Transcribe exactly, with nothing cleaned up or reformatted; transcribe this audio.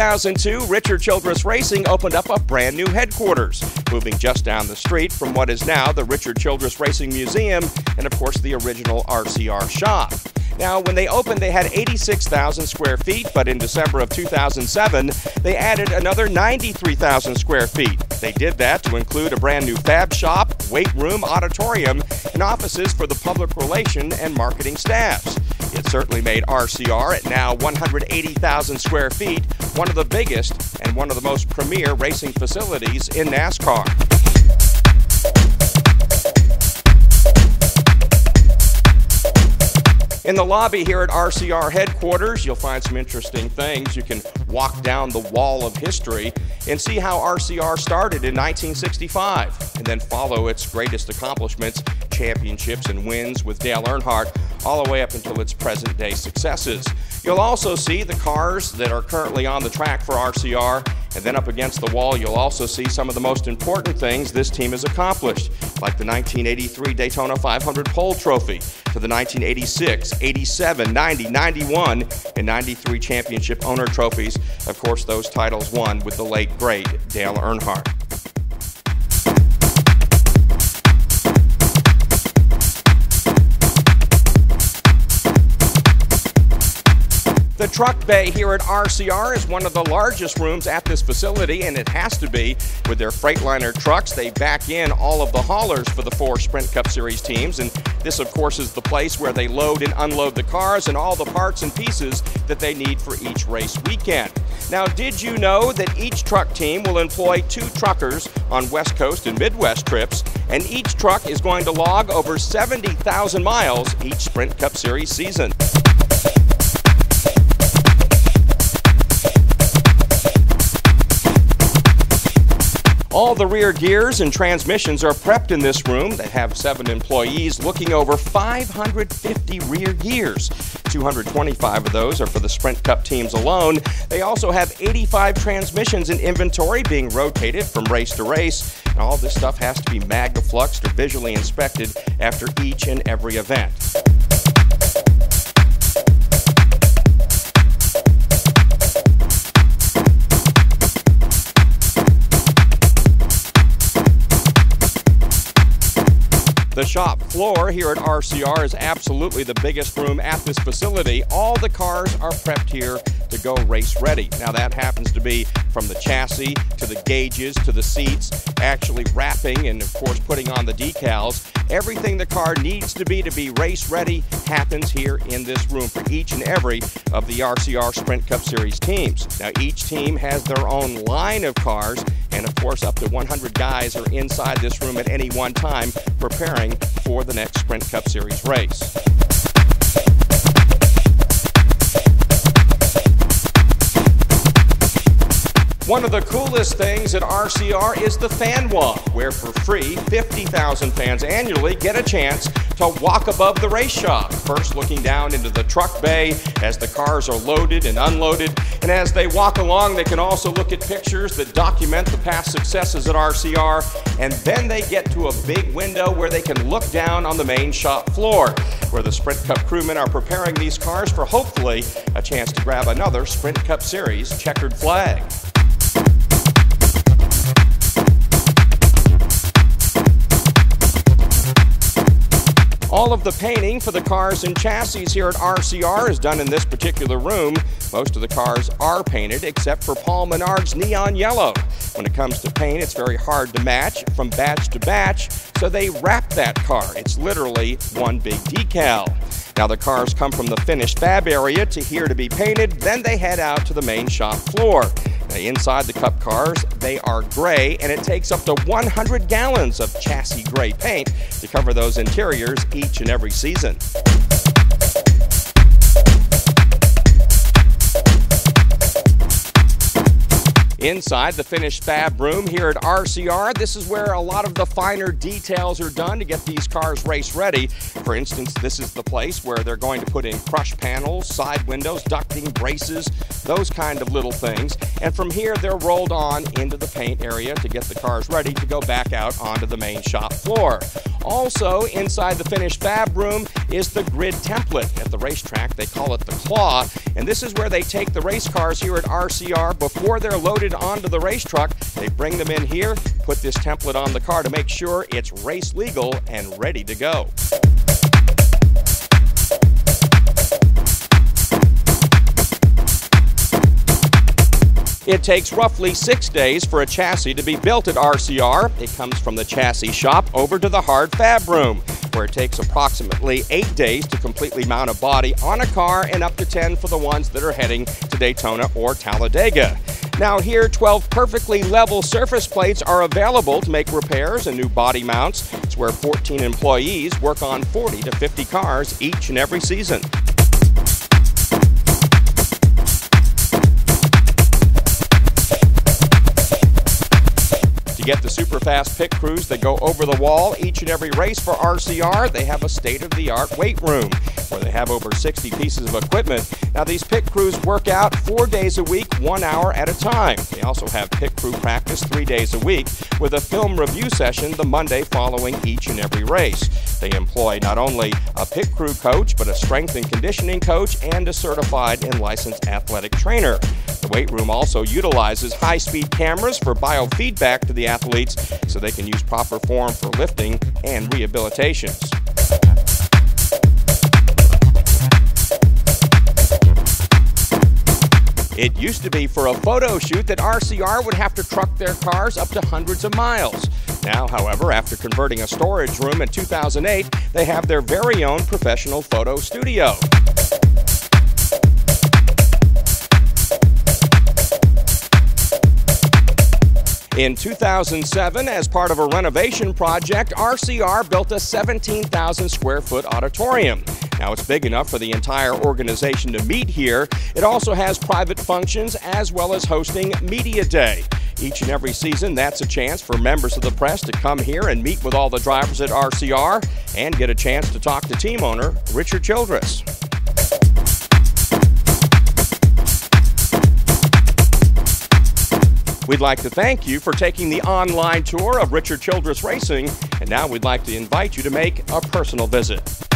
thousand two, Richard Childress Racing opened up a brand new headquarters, moving just down the street from what is now the Richard Childress Racing Museum and, of course, the original R C R shop. Now, when they opened, they had eighty-six thousand square feet, but in December of two thousand seven, they added another ninety-three thousand square feet. They did that to include a brand new fab shop, weight room, auditorium, and offices for the public relation and marketing staffs. It certainly made R C R, at now one hundred eighty thousand square feet, one of the biggest and one of the most premier racing facilities in NASCAR. In the lobby here at R C R headquarters, you'll find some interesting things. You can walk down the wall of history and see how R C R started in nineteen sixty-five, and then follow its greatest accomplishments, championships and wins with Dale Earnhardt, all the way up until its present-day successes. You'll also see the cars that are currently on the track for R C R, and then up against the wall you'll also see some of the most important things this team has accomplished, like the nineteen eighty-three Daytona five hundred pole trophy, to the nineteen eighty-six, eighty-seven, ninety, ninety-one, and ninety-three championship owner trophies. Of course, those titles won with the late, great Dale Earnhardt. The truck bay here at R C R is one of the largest rooms at this facility, and it has to be. With their Freightliner trucks, they back in all of the haulers for the four Sprint Cup Series teams, and this, of course, is the place where they load and unload the cars and all the parts and pieces that they need for each race weekend. Now, did you know that each truck team will employ two truckers on West Coast and Midwest trips, and each truck is going to log over seventy thousand miles each Sprint Cup Series season? All the rear gears and transmissions are prepped in this room. They have seven employees looking over five hundred fifty rear gears. two hundred twenty-five of those are for the Sprint Cup teams alone. They also have eighty-five transmissions in inventory being rotated from race to race. And all this stuff has to be magnafluxed or visually inspected after each and every event. The shop floor here at R C R is absolutely the biggest room at this facility. All the cars are prepped here to go race ready. Now, that happens to be from the chassis to the gauges to the seats, actually wrapping and, of course, putting on the decals. Everything the car needs to be to be race ready happens here in this room for each and every of the R C R Sprint Cup Series teams. Now, each team has their own line of cars, and of course up to one hundred guys are inside this room at any one time preparing for the next Sprint Cup Series race. One of the coolest things at R C R is the fan walk, where for free, fifty thousand fans annually get a chance to walk above the race shop, first looking down into the truck bay as the cars are loaded and unloaded. And as they walk along, they can also look at pictures that document the past successes at R C R. And then they get to a big window where they can look down on the main shop floor, where the Sprint Cup crewmen are preparing these cars for hopefully a chance to grab another Sprint Cup Series checkered flag. All of the painting for the cars and chassis here at R C R is done in this particular room. Most of the cars are painted except for Paul Menard's neon yellow. When it comes to paint, it's very hard to match from batch to batch, so they wrap that car. It's literally one big decal. Now, the cars come from the finished fab area to here to be painted, then they head out to the main shop floor. Now, inside the Cup cars, they are gray, and it takes up to one hundred gallons of chassis gray paint to cover those interiors each and every season. Inside the finished fab room here at R C R, this is where a lot of the finer details are done to get these cars race ready. For instance, this is the place where they're going to put in crush panels, side windows, ducting, braces, those kind of little things. And from here, they're rolled on into the paint area to get the cars ready to go back out onto the main shop floor. Also, inside the finished fab room is the grid template. At the racetrack, they call it the claw, and this is where they take the race cars here at R C R before they're loaded onto the race truck. They bring them in here, put this template on the car to make sure it's race legal and ready to go. It takes roughly six days for a chassis to be built at R C R. It comes from the chassis shop over to the hard fab room, where it takes approximately eight days to completely mount a body on a car and up to ten for the ones that are heading to Daytona or Talladega. Now here, twelve perfectly level surface plates are available to make repairs and new body mounts. It's where fourteen employees work on forty to fifty cars each and every season. To get the super fast pit crews that go over the wall each and every race for R C R, they have a state-of-the-art weight room where they have over sixty pieces of equipment. Now these pit crews work out four days a week, one hour at a time. They also have pit crew practice three days a week with a film review session the Monday following each and every race. They employ not only a pit crew coach, but a strength and conditioning coach and a certified and licensed athletic trainer. The weight room also utilizes high-speed cameras for biofeedback to the athletes so they can use proper form for lifting and rehabilitations. It used to be for a photo shoot that R C R would have to truck their cars up to hundreds of miles. Now, however, after converting a storage room in two thousand eight, they have their very own professional photo studio. In two thousand seven, as part of a renovation project, R C R built a seventeen thousand square foot auditorium. Now it's big enough for the entire organization to meet here. It also has private functions as well as hosting Media Day. Each and every season, that's a chance for members of the press to come here and meet with all the drivers at R C R and get a chance to talk to team owner Richard Childress. We'd like to thank you for taking the online tour of Richard Childress Racing, and now we'd like to invite you to make a personal visit.